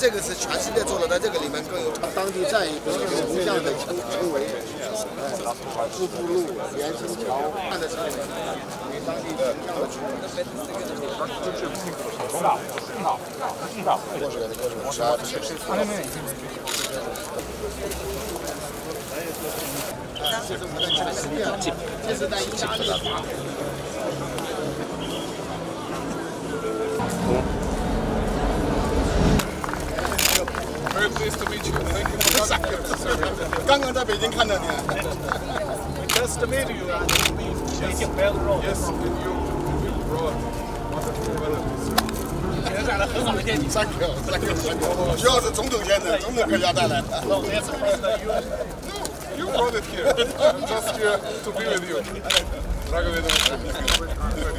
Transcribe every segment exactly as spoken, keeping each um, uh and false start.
这个是全世界做的，在这个里面更有当地再一个形象的成成为瀑布路、连心桥看的是给当地形象的这是我们的全世界，这是在意大利。 Very pleased to meet you. Thank you for coming. 刚刚在北京看到你。 Just to meet you. Yes, yes, and you, you brought wonderful relatives. Thank you, thank you, thank you. 需要是总统先生，总统给家带来的。 No, you brought it here. I'm just here to be with you. Drago mi je da vas vidim.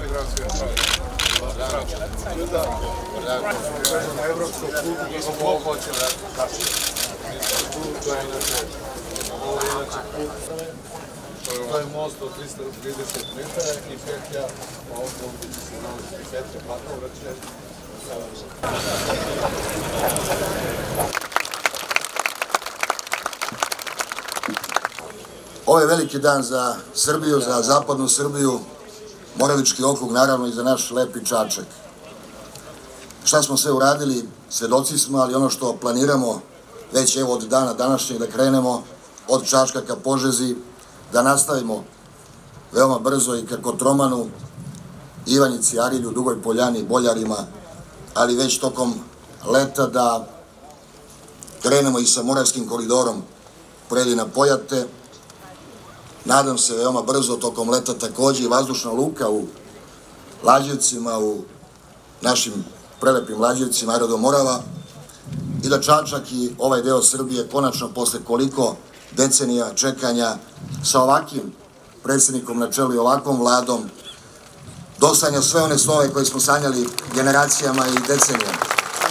Na evropskom putu mi smo ovo hoćemo raditi. To je inače, ovo je inače put, to je most od trista trideset metara i petlja, ovdje će se nalaziti petlja Pakovraće. Ovo je veliki dan za Srbiju, za zapadnu Srbiju, Moravički okrug, naravno i za naš lepi Čačak. Šta smo sve uradili, svedoci smo, ali ono što planiramo već evo od dana današnjeg da krenemo od Čačka ka Požegi, da nastavimo veoma brzo i ka Kotromanu, Ivanjici, Arilju, Dugoj Poljani, Boljarima, ali već tokom leta da krenemo i sa Moravskim koridorom Preljina-Pojate. Nadam se veoma brzo tokom leta takođe i vazdušna luka u Lađevcima, u našim prelepim Lađevcima, aerodrom Morava, i da Čačak i ovaj deo Srbije konačno posle koliko decenija čekanja sa ovakvim predsjednikom na čelu i ovakvom vladom dostanja sve one snove koje smo sanjali generacijama i decenijama.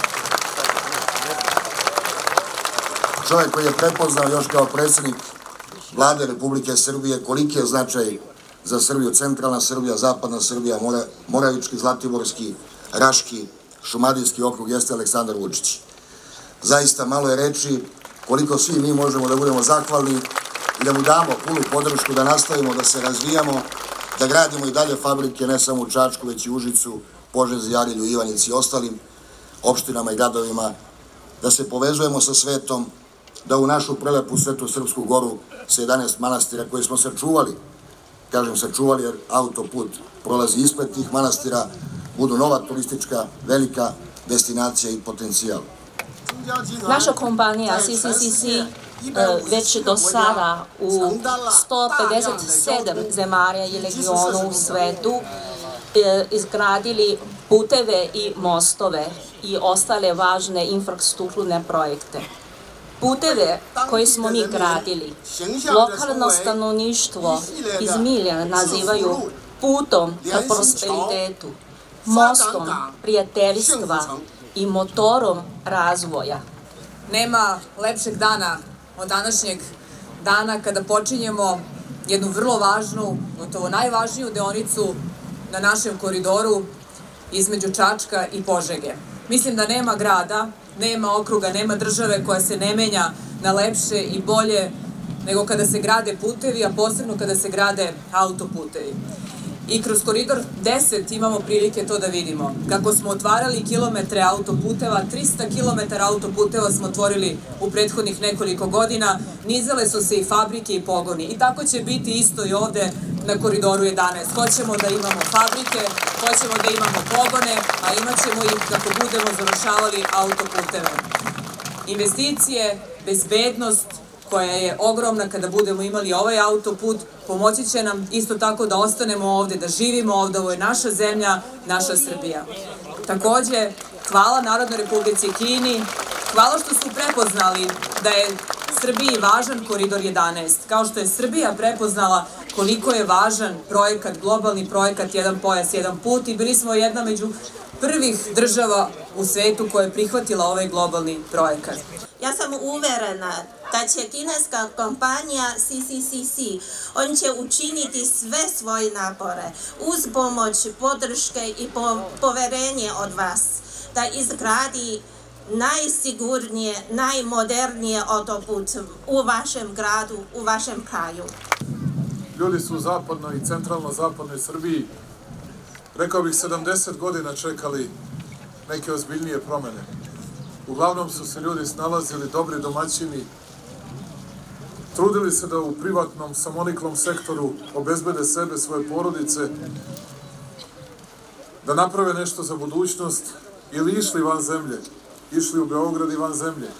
Čovjek koji je prepoznao još kao predsjednik Vlade Republike Srbije koliki je značaj za Srbiju, centralna Srbija, zapadna Srbija, Moravički, Zlatiborski, Raški, Šumadijski okrug jeste Aleksandar Vučić. Zaista malo je reči koliko svi mi možemo da budemo zahvalni i da mu damo punu podršku da nastavimo, da se razvijamo, da gradimo i dalje fabrike ne samo u Čačku, već i Užicu, Požegi, Arilju, Ivanjici i ostalim opštinama i gradovima, da se povezujemo sa svetom, da u našu prelepu Svetu Srpsku goru sa jedanaest manastira koje smo sačuvali, kažem sačuvali jer autoput prolazi ispred tih manastira, budu nova turistička velika destinacija i potencijal. Naša kompanija C C C C već do sada u sto pedeset sedam zemalja i regionu u svetu izgradili puteve i mostove i ostale važne infrastrukturne projekte. Puteve koje smo mi gradili, lokalno stanovništvo iz milja nazivaju putom ka prosperitetu, mostom prijateljstva i motorom razvoja. Nema lepšeg dana od današnjeg dana kada počinjemo jednu vrlo važnu, gotovo najvažniju deonicu na našem koridoru između Čačka i Požege. Mislim da nema grada, nema okruga, nema države koja se ne menja na lepše i bolje nego kada se grade putevi, a posebno kada se grade autoputevi. I kroz koridor deset imamo prilike to da vidimo. Kako smo otvarali kilometre autoputeva, trista kilometara autoputeva smo otvorili u prethodnih nekoliko godina, nizale su se i fabrike i pogoni. I tako će biti isto i ovde na koridoru jedanaest. Hoćemo da imamo fabrike, hoćemo da imamo pogone, a imat ćemo ih kako budemo završavali autoputeve. Investicije, bezbednost, koja je ogromna kada budemo imali ovaj autoput, pomoći će nam isto tako da ostanemo ovde, da živimo ovde, ovo je naša zemlja, naša Srbija. Takođe, hvala Narodnoj Republici Kini, hvala što su prepoznali da je Srbiji važan koridor jedanaest, kao što je Srbija prepoznala koliko je važan projekat, globalni projekat Jedan pojas, jedan put i bili smo jedna među prvih država u svetu koja je prihvatila ovaj globalni projekat. Ja sam uverena da će kineska kompanija C C C C, on će učiniti sve svoje napore uz pomoć, podrške i poverenje od vas da izgradi najsigurnije, najmodernije autoput u vašem gradu, u vašem kraju. Ljudi su u zapadnoj i centralno-zapadnoj Srbiji, rekao bih, sedamdeset godina čekali neke ozbiljnije promene. Uglavnom su se ljudi snalazili, dobri domaćini, trudili se da u privatnom samoniklom sektoru obezbede sebe, svoje porodice, da naprave nešto za budućnost ili išli van zemlje, išli u Beograd i van zemlje.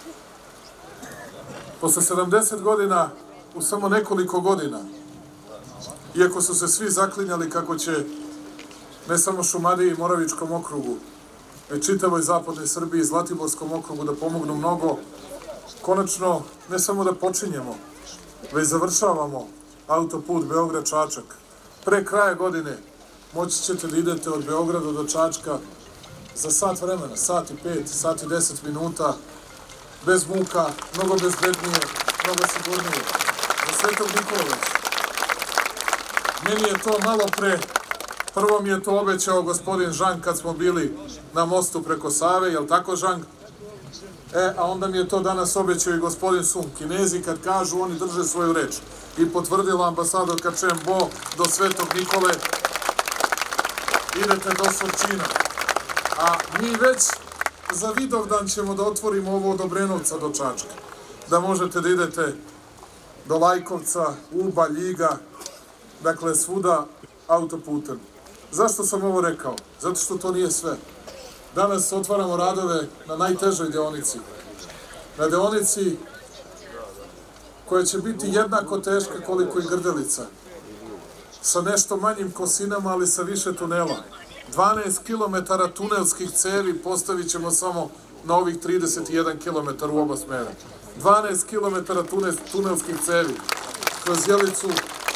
Posle sedamdeset godina, u samo nekoliko godina, iako su se svi zaklinjali kako će ne samo Šumadiji i Moravičkom okrugu, već čitavoj zapadnoj Srbiji i Zlatiborskom okrugu da pomognu mnogo, konačno ne samo da počinjemo, već završavamo autoput Beograd-Čačak. Pre kraja godine moći ćete da idete od Beograda do Čačka za sat vremena, sat i pet, sat i deset minuta, bez muka, mnogo bezbednije, mnogo sigurnije. Za Svetog Nikolu. Meni je to malo pre, prvo mi je to obećao gospodin Žang kad smo bili na mostu preko Save, jel tako Žang? E, a onda mi je to danas obećao i gospodin Sun. Kinezi kad kažu, oni drže svoju reč. I potvrdila ambasadorka Čem Bo do Svetog Nikole, idete do Surčina. A mi već za Vidovdan ćemo da otvorimo ovo od Obrenovca do Čačka. Da možete da idete do Lajkovca, Uba, Ljiga, dakle svuda autoputem. Zašto sam ovo rekao? Zato što to nije sve. Danas otvaramo radove na najtežoj deonici. Na deonici koja će biti jednako teška koliko i Grdelica. Sa nešto manjim kosinama, ali sa više tunela. dvanaest kilometara tunelskih cevi postavit ćemo samo na ovih trideset jedan kilometar u oba smera. dvanaest kilometara tunelskih cevi kroz Jelicu,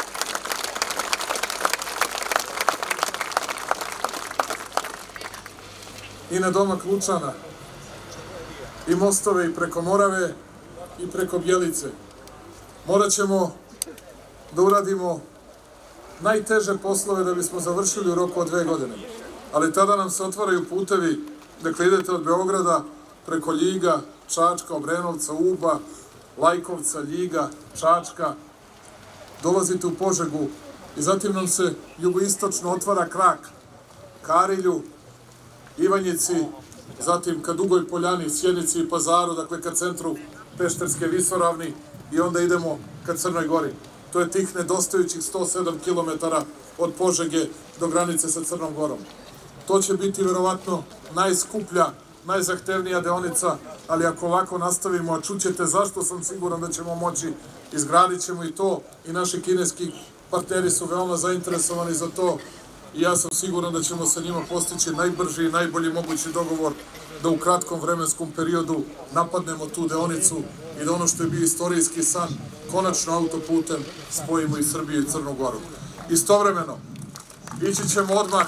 i na domak Lučana, i mostove i preko Morave i preko Bjelice. Morat ćemo da uradimo najteže poslove da bismo završili u roku od dve godine. Ali tada nam se otvaraju putevi, dakle idete od Beograda preko Ljiga, Čačka, Obrenovca, Uba, Lajkovca, Ljiga, Čačka, dolazite u Požegu i zatim nam se jugoistočno otvara krak ka Arilju, Ivanjici, zatim ka Dugoj Poljani, Sjenici i Pazaru, dakle ka centru Pešterske visoravni i onda idemo ka Crnoj Gori. To je tih nedostajućih sto sedam kilometara od Požege do granice sa Crnom Gorom. To će biti verovatno najskuplja, najzahtevnija deonica, ali ako ovako nastavimo, a čućete zašto sam siguran da ćemo moći, izgradit ćemo i to i naši kineski partneri su veoma zainteresovani za to i ja sam siguran da ćemo sa njima postići najbrži i najbolji mogući dogovor da u kratkom vremenskom periodu napadnemo tu deonicu i da ono što je bio istorijski san, konačno autoputem spojimo i Srbiju i Crnu Goru. Istovremeno, ići ćemo odmah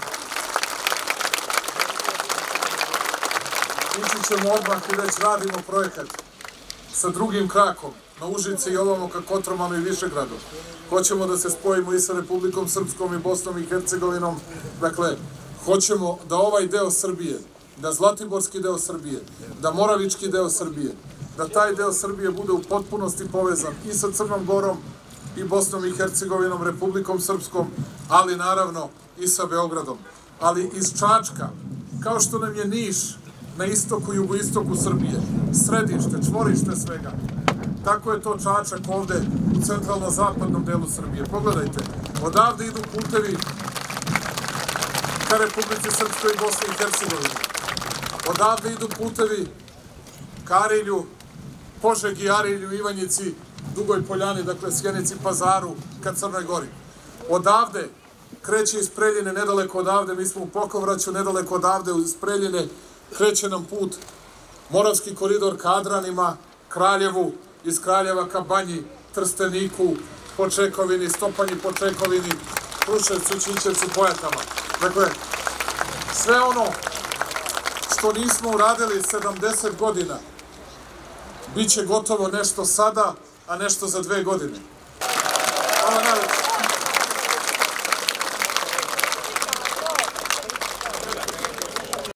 ići ćemo odmah i već radimo projekat sa drugim krakom na Užice i ovamo ka Kotromanu i Višegradu. Hoćemo da se spojimo i sa Republikom Srpskom i Bosnom i Hercegovinom. Dakle, hoćemo da ovaj deo Srbije, da Zlatiborski deo Srbije, da Moravički deo Srbije, da taj deo Srbije bude u potpunosti povezan i sa Crnom Gorom i Bosnom i Hercegovinom, Republikom Srpskom, ali naravno i sa Beogradom. Ali iz Čačka, kao što nam je Niš na istoku i jugoistoku Srbije, središte, čvorište svega, tako je to Čačak ovde u centralno-zapadnom delu Srbije. Pogledajte, odavde idu putevi ka Republici Srpskoj i Bosni i Hercegovini. Odavde idu putevi ka Arilju, Požegi, Arilju, Ivanjici, Dugoj Poljani, dakle Sjenici, Pazaru, ka Crnoj Gori. Odavde kreće iz Preljine, nedaleko odavde, mi smo u Pokovraću, nedaleko odavde iz Preljine, kreće nam put Moravski koridor ka Adranima, Kraljevu, iz Kraljeva ka Banji, Trsteniku, Počekovini, Stopanji, Počekovini, Kruševcu, Ćićevcu, Pojatama. Dakle, sve ono što nismo uradili sedamdeset godina, bit će gotovo nešto sada, a nešto za dve godine. Hvala najlepše.